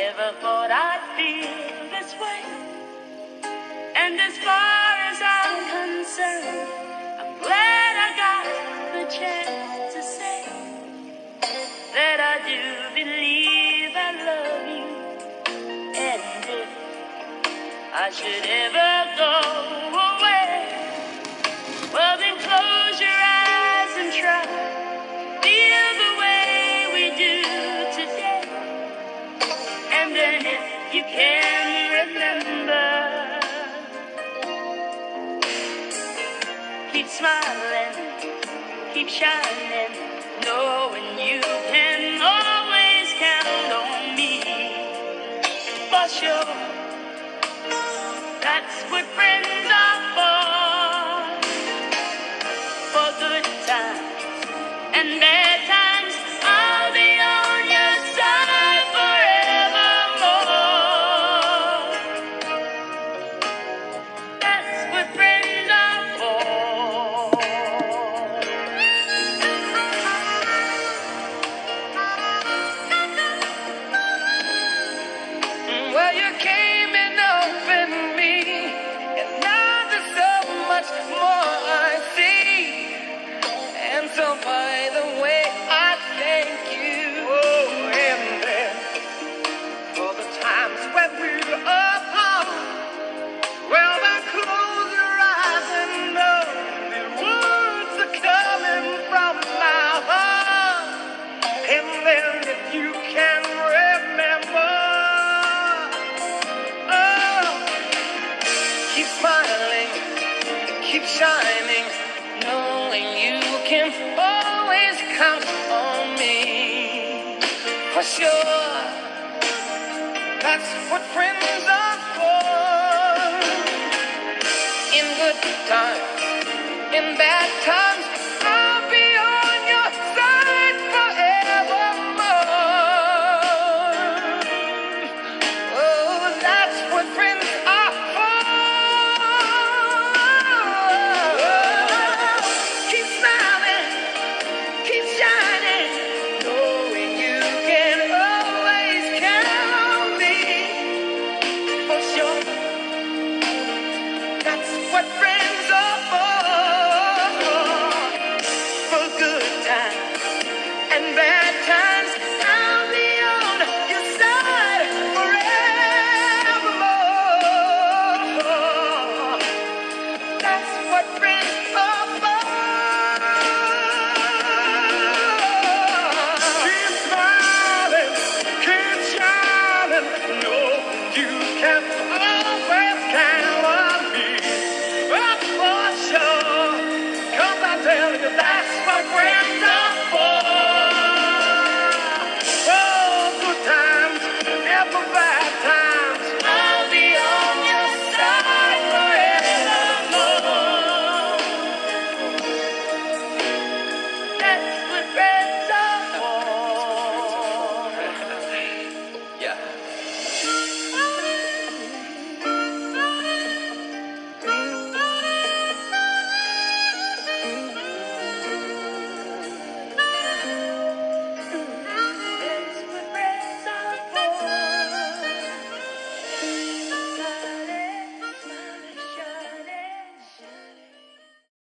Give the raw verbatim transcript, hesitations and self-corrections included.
never thought I'd feel this way. And as far as I'm concerned, I'm glad I got the chance to say that I do believe I love you. And if I should ever go away, well then close your eyes and try feel the way we do today. And then if you can remember, keep smiling, keep shining, knowing you can always count on me. For sure, that's what friends are for. For good times and bad times, I'll be on your side forevermore. That's what friends are for. Well, you came and opened me, and now there's so much more I see. And so by the way, I thank you. Oh, and then for the times when we were apart, well, then close your eyes and know the words are coming from my heart. And then if you can remember, oh, keep smiling, keep shining, knowing you can always count on me. For sure, that's what friends are for. In good times, in bad times,